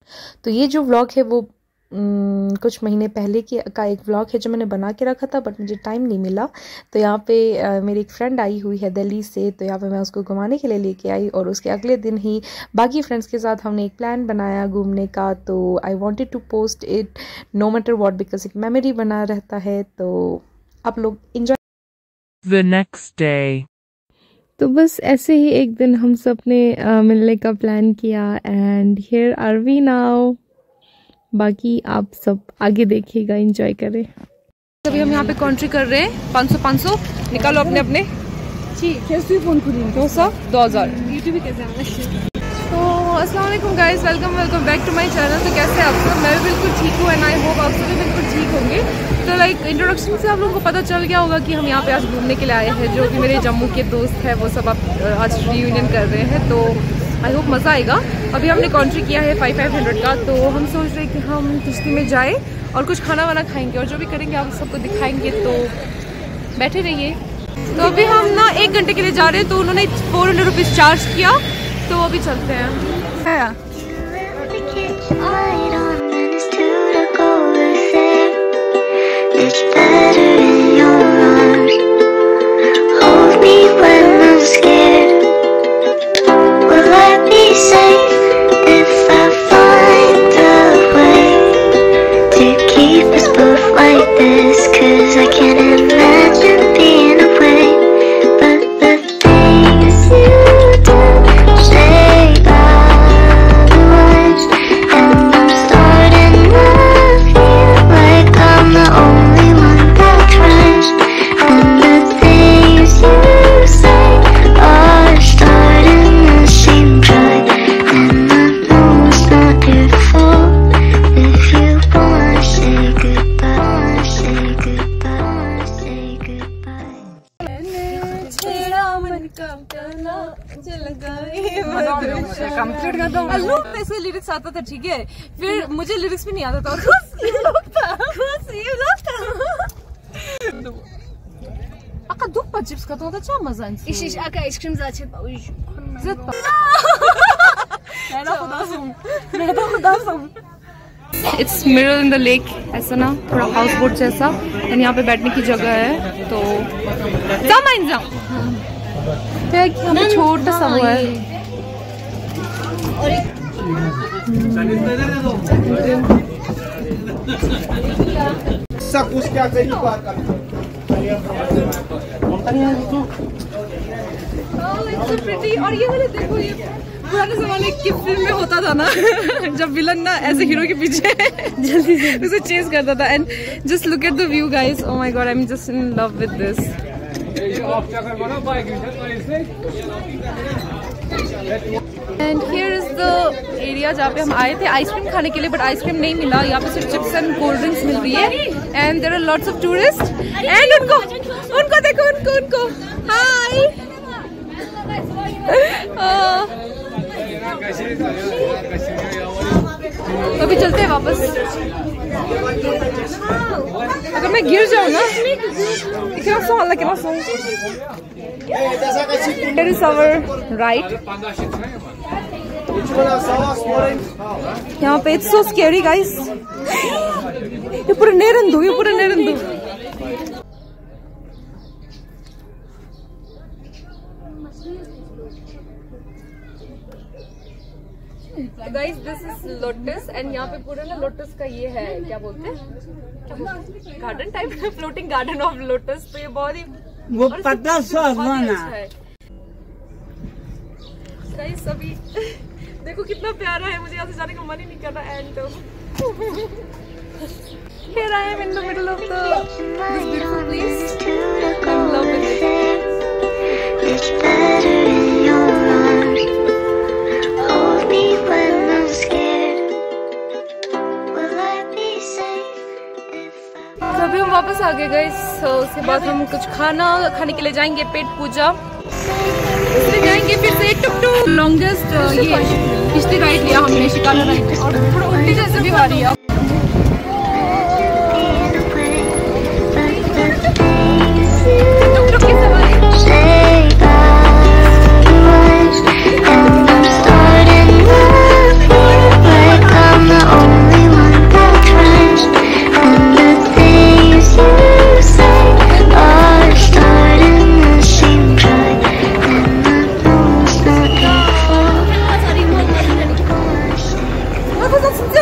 तो ये जो व्लॉग है वो कुछ महीने पहले का एक व्लॉग है जो मैंने बना के रखा था, बट मुझे टाइम नहीं मिला। तो यहाँ पे मेरी एक फ्रेंड आई हुई है दिल्ली से, तो यहाँ पे मैं उसको घुमाने के लिए लेके आई, और उसके अगले दिन ही बाकी फ्रेंड्स के साथ हमने एक प्लान बनाया घूमने का। तो I wanted to post it no matter what, because एक मेमोरी बना रहता है। तो आप लोग इंजॉय। The next day. तो बस ऐसे ही एक दिन हम सब ने मिलने का प्लान किया, and here are we now. बाकी आप सब आगे देखिएगा, एंजॉय करें। अभी हम यहाँ पे कॉन्ट्री कर रहे हैं 500 निकालो अपने अपने। कैसे फोन खुली 200 2000 यूट्यूब कैसे। तो अस्सलाम वालेकुम guys, welcome back to my channel. तो कैसे आप सब? मैं भी बिल्कुल ठीक हूँ, एंड आई होप आप सब भी बिल्कुल ठीक होंगे। तो लाइक इंट्रोडक्शन से आप लोगों को पता चल गया होगा कि हम यहाँ पे आज घूमने के लिए आए हैं। जो कि मेरे जम्मू के दोस्त हैं वो सब आज रीयूनियन कर रहे हैं, तो आई होप मज़ा आएगा। अभी हमने कॉन्ट्री किया है 500 का, तो हम सोच रहे हैं कि हम किश्ती में जाएँ और कुछ खाना वाना खाएंगे, और जो भी करेंगे आप सबको दिखाएंगे, तो बैठे रहिए। तो अभी हम ना 1 घंटे के लिए जा रहे हैं, तो उन्होंने 400 रुपीज़ चार्ज किया, तो अभी चलते हैं। It's better in your arms. Hold me when I'm scared. Will I be safe if I find a way to keep us both like this? 'Cause I can't imagine being away. But the things you do shape otherwise, and I'm starting to feel like I'm the only one that tries. And the things you say are starting to seem dry. And I know it's not your fault if you wanna say goodbye, say goodbye, say goodbye. Complete करता हूँ। ऐसे lyrics आता था, ठीक है, फिर मुझे lyrics भी नहीं आता था। Aka duppa chips katona da çam mazan. Ich aka ice cream zaten. Zıtpa. Nerede खुदासम? It's middle in the lake, ऐसा ना थोड़ा हाउस बोट जैसा, एंड यहाँ पे बैठने की जगह है। तो यहाँ पे छोटा सा हुआ है। सब कुछ क्या करी बात और ये वाले देखो, ये पुराने जमाने की फिल्म में होता था ना जब विलन ना ऐसे हीरो के पीछे जल्दी से उसे चेस करता था। And just look at the view guys, oh my god, I am just in love with this. And here is the area जहाँ पे हम आए थे आइसक्रीम खाने के लिए, बट आइसक्रीम नहीं मिला। यहाँ पे सिर्फ चिप्स एंड कोल्ड ड्रिंक्स मिल रही है, and there are lots of tourist. And उनको देखो, उनको हाय। अभी चलते हैं वापस। अगर मैं गिर जाऊँ ना, Here is our right. यहाँ पे it's so scary guys. ये पूरा नेरंदू, guys this is lotus, and यहाँ पे पूरा ना लोटस का ये है, क्या बोलते हैं, garden type, floating garden of lotus. तो ये बहुत ही वो पता सोना गाइस। अभी देखो कितना प्यारा है, मुझे यहाँ से जाने का मन ही नहीं कर रहा। And here I am in the middle of this beautiful place. I'm in love with it. It's better in your arms. Hold me when I'm scared. Will I be safe if I... अभी हम वापस आ गए guys. उसके बाद हम कुछ खाने के लिए जाएंगे, पेट पूजा इसलिए जाएंगे। फिर से टुक लॉन्गेस्ट ये किश्ती राइड लिया हमने, शिकारा राइड, और थोड़ा उल्टी जैसे भी आ रही है।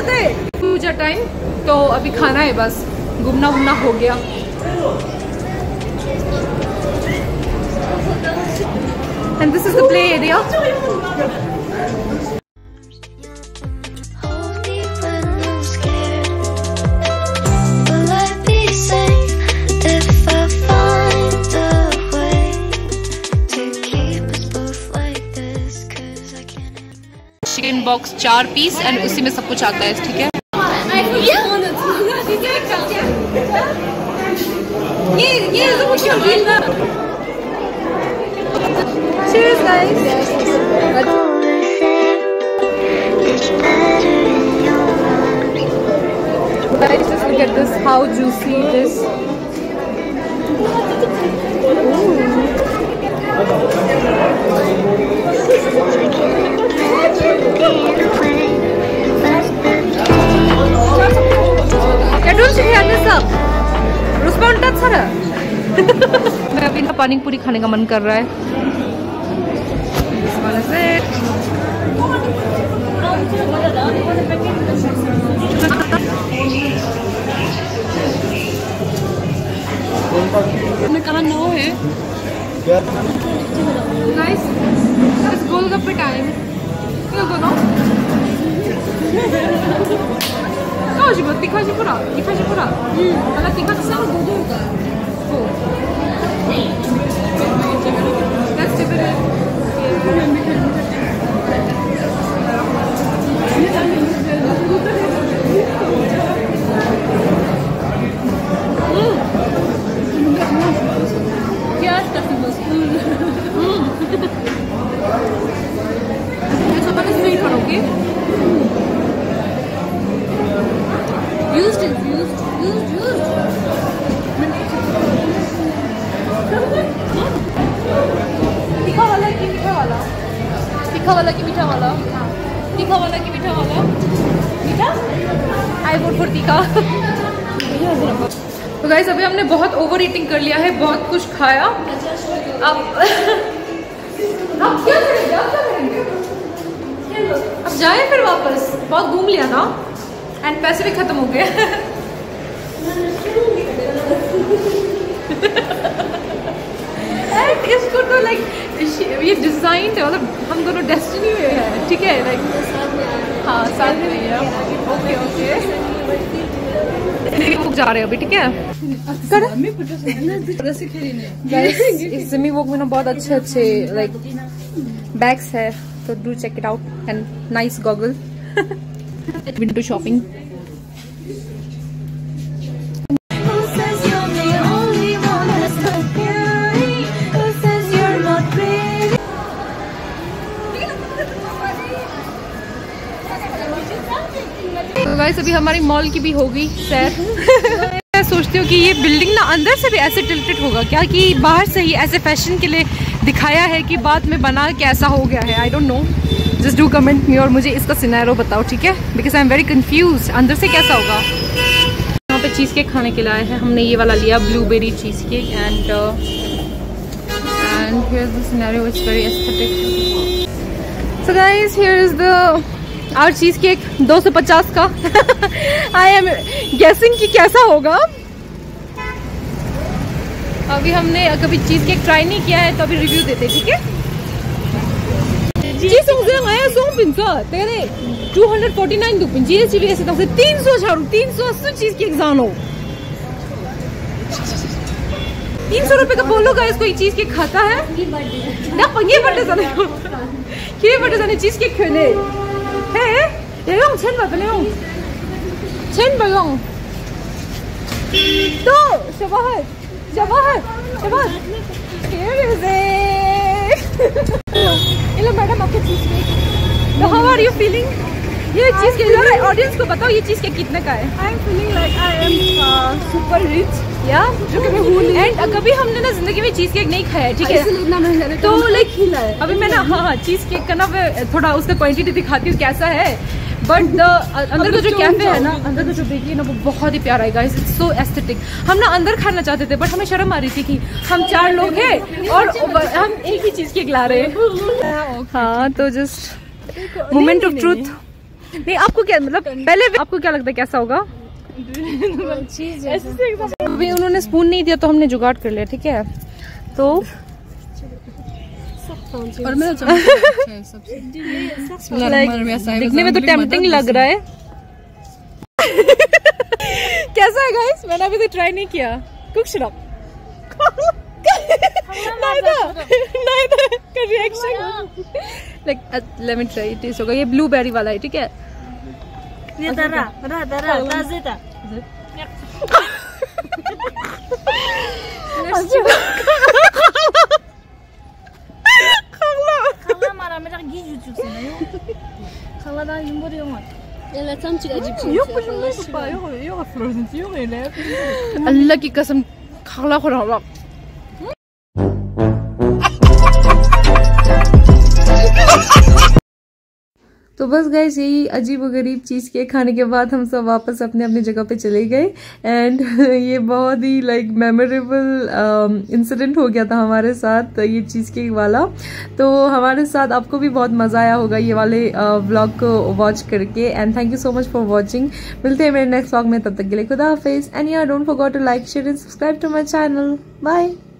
होता है पूजा टाइम, तो अभी खाना है बस, घूमना वूमना हो गया। And this is the play area. Chicken box 4 piece and उसी में सब कुछ आता है, ठीक है। Cheers guys. Guys, just look at this, how juicy it is. Ja, du hast hier alles ab. Ruspa und Tatsara. मैं अभी ना पानी पूरी खाने का मन कर रहा है। कहाँ नो है गाइस, इस गोलगप्पे टाइम क्या बोलो? तीखा जी पूरा अगर तीखा तो सब दो तो गाइस अभी हमने बहुत ओवर ईटिंग कर लिया है, बहुत कुछ खाया। अब क्या करेंगे? अब जाए फिर वापस, बहुत घूम लिया ना, एंड पैसे भी खत्म हो गए। इसको तो लाइक ये डिजाइन है, मतलब हम दोनों डेस्टिनी में है, ठीक है, लाइक हाँ साथ में है। ओके जा रहे हैं अभी, ठीक है। इस जिमी वॉक में ना बहुत अच्छे लाइक बैग्स है, तो do check it out and nice goggle. Window shopping. Guys अभी हमारी मॉल की भी हो गई सैर। मैं सोचती हूँ कि ये बिल्डिंग ना अंदर से भी ऐसे टिल्टेड होगा क्या, कि बाहर से ही ऐसे फैशन के लिए दिखाया है कि बाद में बना के ऐसा हो गया है। I don't know, just do comment me और मुझे इसका सिनेरियो बताओ, ठीक है, because I am very confuse अंदर से कैसा होगा। यहाँ पे चीज़ केक खाने के लिए आए हैं, हमने ये वाला लिया blueberry cheesecake and here is the scenario, it's very aesthetic. So guys here is the और चीज केक 250 का। आई एम गेसिंग कि कैसा होगा। अभी हमने कभी चीज केक ट्राई नहीं किया है, तो अभी रिव्यू देते, ठीक है। 249 दुपिन GST 300 झाड़ू 380 चीज केक जानो 300 रुपए का बोलो गाइस, कोई चीज केक खाता है ना? पंगे बटे जाने चीज केक खेले है, ये用1000不用1000不用तो शबाहत here is it। Hello madam, आपको चीज केक, तो हाउ आर यू फीलिंग? ये चीज केक ऑडियंस को बताओ, ये चीज केक कितने का है? I am feeling like I am super rich या जो कि मैं हूँ नहीं, एंड कभी हमने ना जिंदगी में चीज केक नहीं खाया है, ठीक है, तो लाइक अभी मैं ना हाँ चीज केक का ना थोड़ा उसका क्वांटिटी दिखाती हूँ कैसा है, बट अंदर का जो कैफे है ना, अंदर का जो बेकरी है ना, वो बहुत ही प्यारा है गाइस, इट्स सो एस्थेटिक। हम ना अंदर खाना चाहते थे, बट हमें शर्म आ रही थी कि हम 4 लोग हैं और हम एक ही चीज केक ला रहे हैं। हाँ तो जस्ट मोमेंट ऑफ ट्रूथ, नहीं आपको क्या मतलब पहले आपको क्या लगता है कैसा होगा? अभी उन्होंने स्पून नहीं दिया तो हमने जुगाड़ कर लिया, ठीक है। तो और मेरा दिखने में तो टेम्पटिंग लग रहा है। कैसा है गाइस? मैंने अभी तक ट्राई नहीं किया। कुक शराब लेट मी ट्राई। टेस्ट होगा, ये ब्लूबेरी वाला है, ठीक है। ये दरा ताज़ा अल्लाह की कसम खाला खुला। तो बस गाइस यही अजीब और गरीब चीज़ के खाने के बाद हम सब वापस अपने अपने जगह पे चले गए। एंड ये बहुत ही लाइक मेमोरेबल इंसिडेंट हो गया था हमारे साथ, ये चीज़ केक वाला। तो हमारे साथ आपको भी बहुत मज़ा आया होगा ये वाले व्लॉग को वॉच करके। And thank you so much for watching. मिलते हैं मेरे नेक्स्ट व्लॉग में, तब तक के लिए खुदा हाफिज़। एंड यार don't forget to like share and subscribe to my channel. Bye.